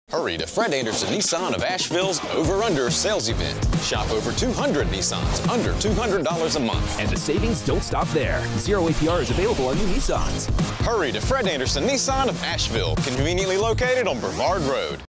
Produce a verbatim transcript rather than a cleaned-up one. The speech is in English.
Hurry to Fred Anderson Nissan of Asheville's Over-Under sales event. Shop over two hundred Nissans under two hundred dollars a month. And the savings don't stop there. Zero A P R is available on new Nissans. Hurry to Fred Anderson Nissan of Asheville, conveniently located on Brevard Road.